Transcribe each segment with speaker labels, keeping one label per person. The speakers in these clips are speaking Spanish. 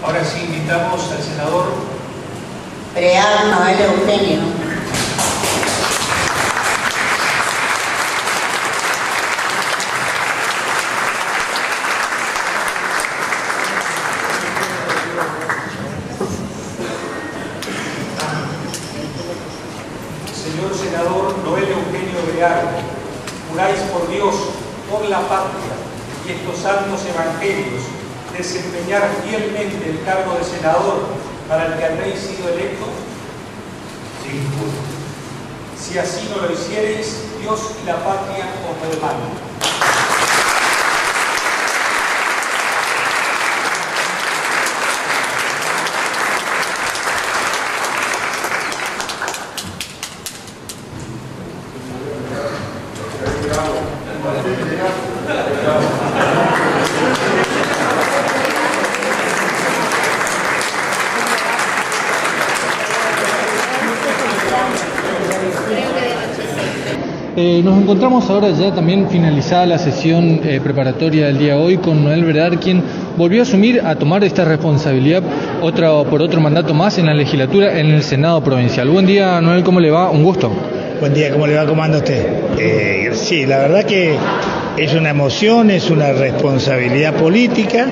Speaker 1: Ahora sí invitamos al senador
Speaker 2: Brear Noel Eugenio.
Speaker 1: Señor senador Noel Eugenio Brear, juráis por Dios, por la patria y estos santos evangelios, desempeñar fielmente el cargo de senador para el que habréis sido electo? Sí, juro. Si así no lo hiciereis, Dios y la patria os lo demandan.
Speaker 3: Nos encontramos ahora ya también finalizada la sesión preparatoria del día de hoy con Noel Brear, quien volvió a tomar esta responsabilidad por otro mandato más en la legislatura en el Senado Provincial. Buen día, Noel, ¿cómo le va? Un gusto.
Speaker 4: Buen día, ¿cómo le va? ¿Cómo anda usted? Sí, la verdad que es una emoción, es una responsabilidad política.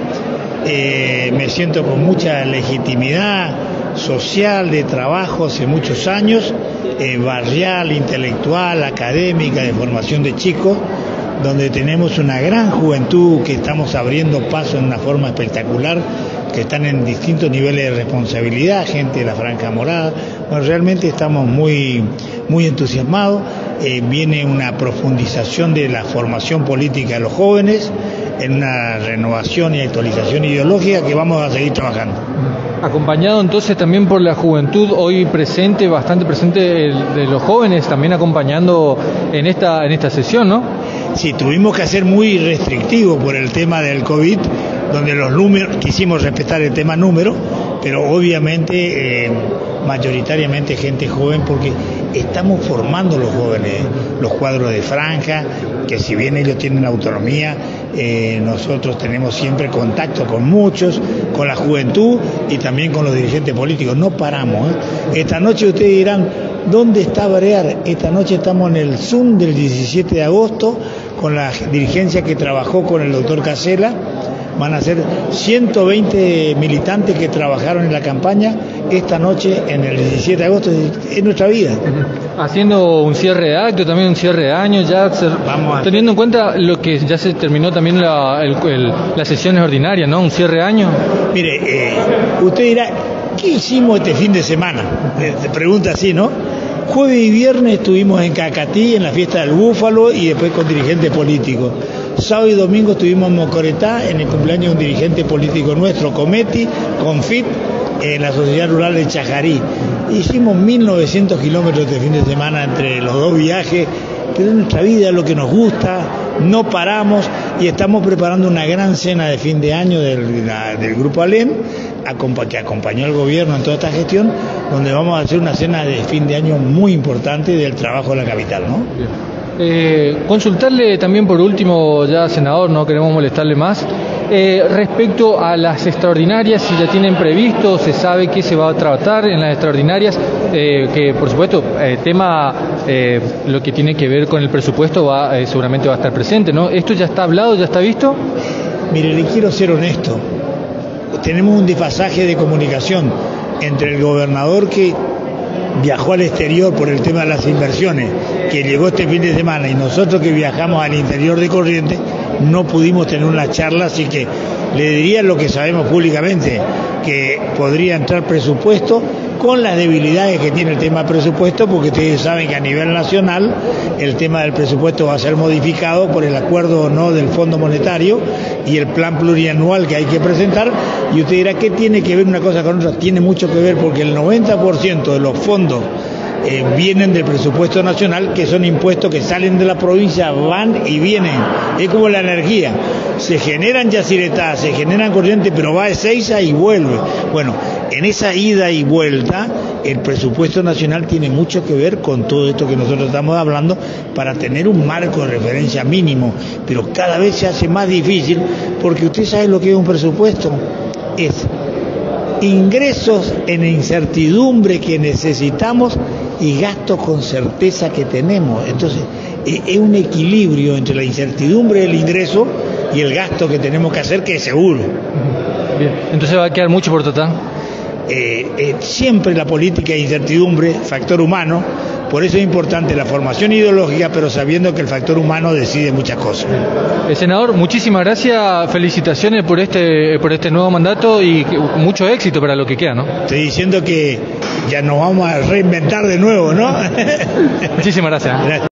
Speaker 4: Me siento con mucha legitimidad social, de trabajo hace muchos años, barrial, intelectual, académica, de formación de chicos, donde tenemos una gran juventud que estamos abriendo paso en una forma espectacular, que están en distintos niveles de responsabilidad, gente de la Franja Morada. Bueno, realmente estamos muy entusiasmados. Viene una profundización de la formación política de los jóvenes, en una renovación y actualización ideológica que vamos a seguir trabajando.
Speaker 3: Acompañado entonces también por la juventud hoy presente, bastante presente de los jóvenes, también acompañando en esta sesión, ¿no?
Speaker 4: Sí, tuvimos que hacer muy restrictivo por el tema del COVID, donde los números, quisimos respetar el tema número, pero obviamente mayoritariamente gente joven, porque estamos formando los jóvenes, los cuadros de franja, que si bien ellos tienen autonomía, nosotros tenemos siempre contacto con muchos, con la juventud y también con los dirigentes políticos, no paramos. Esta noche ustedes dirán, ¿dónde está Brear? Esta noche estamos en el Zoom del 17 de agosto, con la dirigencia que trabajó con el doctor Casella. Van a ser 120 militantes que trabajaron en la campaña esta noche en el 17 de agosto, es nuestra vida.
Speaker 3: Haciendo un cierre de acto, también un cierre de año, teniendo en cuenta lo que ya se terminó también las sesiones ordinarias, ¿no? Un cierre de año.
Speaker 4: Mire, usted dirá, ¿qué hicimos este fin de semana? Se pregunta así, ¿no? Jueves y viernes estuvimos en Cacatí, en la fiesta del Búfalo, y después con dirigentes políticos. Sábado y domingo estuvimos en Mocoretá, en el cumpleaños de un dirigente político nuestro, Cometi, Confit, en la Sociedad Rural de Chajarí. Hicimos 1900 kilómetros este fin de semana entre los dos viajes, pero en nuestra vida es lo que nos gusta, no paramos, y estamos preparando una gran cena de fin de año del Grupo Alem, que acompañó al gobierno en toda esta gestión, donde vamos a hacer una cena de fin de año muy importante del trabajo de la capital, ¿no?
Speaker 3: Bien. Consultarle también por último, ya senador, no queremos molestarle más, respecto a las extraordinarias, si ya tienen previsto, se sabe qué se va a tratar en las extraordinarias, que por supuesto lo que tiene que ver con el presupuesto seguramente va a estar presente, ¿no? ¿Esto ya está hablado, ya está visto?
Speaker 4: Mire, le quiero ser honesto, tenemos un desfasaje de comunicación entre el gobernador que viajó al exterior por el tema de las inversiones, que llegó este fin de semana, y nosotros que viajamos al interior de Corrientes, no pudimos tener una charla, así que le diría lo que sabemos públicamente, que podría entrar presupuesto con las debilidades que tiene el tema presupuesto, porque ustedes saben que a nivel nacional el tema del presupuesto va a ser modificado por el acuerdo o no del Fondo Monetario y el plan plurianual que hay que presentar, y usted dirá, ¿qué tiene que ver una cosa con otra? Tiene mucho que ver, porque el 90% de los fondos vienen del presupuesto nacional, que son impuestos que salen de la provincia, van y vienen. Es como la energía, se generan Yacyretá, se generan Corrientes, pero va a Ezeiza y vuelve. Bueno, en esa ida y vuelta, el presupuesto nacional tiene mucho que ver con todo esto que nosotros estamos hablando, para tener un marco de referencia mínimo, pero cada vez se hace más difícil, porque usted sabe lo que es un presupuesto, es ingresos en incertidumbre que necesitamos y gastos con certeza que tenemos. Entonces, es un equilibrio entre la incertidumbre del ingreso y el gasto que tenemos que hacer, que es seguro.
Speaker 3: Bien, entonces va a quedar mucho por tratar.
Speaker 4: Siempre la política de incertidumbre, factor humano, por eso es importante la formación ideológica, pero sabiendo que el factor humano decide muchas cosas.
Speaker 3: Senador, muchísimas gracias, felicitaciones por este nuevo mandato y mucho éxito para lo que queda, ¿no?
Speaker 4: Estoy diciendo que ya nos vamos a reinventar de nuevo, ¿no?
Speaker 3: Muchísimas gracias.